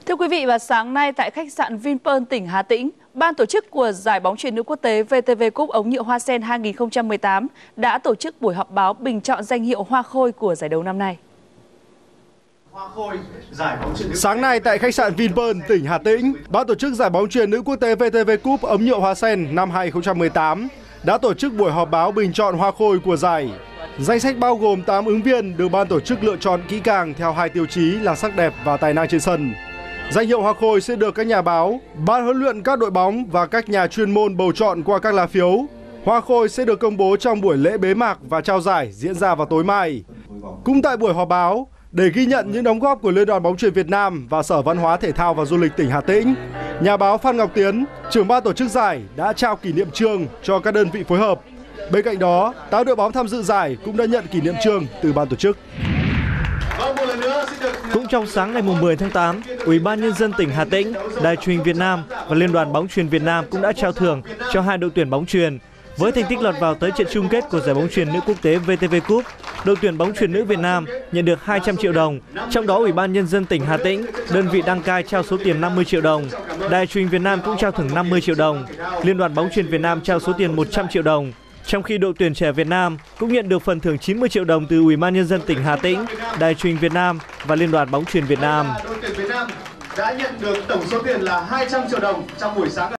Thưa quý vị, và sáng nay tại khách sạn Vinpearl, tỉnh Hà Tĩnh, ban tổ chức của giải bóng chuyền nữ quốc tế VTV Cup ống nhựa Hoa Sen 2018 đã tổ chức buổi họp báo bình chọn danh hiệu Hoa Khôi của giải đấu năm nay. Sáng nay tại khách sạn Vinpearl, tỉnh Hà Tĩnh, ban tổ chức giải bóng chuyền nữ quốc tế VTV Cup ống nhựa Hoa Sen năm 2018 đã tổ chức buổi họp báo bình chọn Hoa Khôi của giải. Danh sách bao gồm 8 ứng viên được ban tổ chức lựa chọn kỹ càng theo 2 tiêu chí là sắc đẹp và tài năng trên sân. Danh hiệu Hoa Khôi sẽ được các nhà báo, ban huấn luyện các đội bóng và các nhà chuyên môn bầu chọn qua các lá phiếu. Hoa Khôi sẽ được công bố trong buổi lễ bế mạc và trao giải diễn ra vào tối mai. Cũng tại buổi họp báo, để ghi nhận những đóng góp của Liên đoàn bóng chuyền Việt Nam và Sở Văn hóa Thể thao và Du lịch tỉnh Hà Tĩnh, nhà báo Phan Ngọc Tiến, trưởng ban tổ chức giải đã trao kỷ niệm chương cho các đơn vị phối hợp. Bên cạnh đó, 8 đội bóng tham dự giải cũng đã nhận kỷ niệm chương từ ban tổ chức. Cũng trong sáng ngày 10 tháng 8, Ủy ban Nhân dân tỉnh Hà Tĩnh, Đài truyền Việt Nam và Liên đoàn bóng chuyền Việt Nam cũng đã trao thưởng cho 2 đội tuyển bóng chuyền. Với thành tích lọt vào tới trận chung kết của giải bóng chuyền nữ quốc tế VTV Cup, đội tuyển bóng chuyền nữ Việt Nam nhận được 200 triệu đồng. Trong đó, Ủy ban Nhân dân tỉnh Hà Tĩnh, đơn vị đăng cai trao số tiền 50 triệu đồng. Đài truyền Việt Nam cũng trao thưởng 50 triệu đồng. Liên đoàn bóng chuyền Việt Nam trao số tiền 100 triệu đồng. Trong khi đội tuyển trẻ Việt Nam cũng nhận được phần thưởng 90 triệu đồng từ Ủy ban Nhân dân tỉnh Hà Tĩnh, Đài truyền Việt Nam và Liên đoàn bóng chuyền Việt Nam. Đội tuyển Việt Nam đã nhận được tổng số tiền là 200 triệu đồng trong buổi sáng.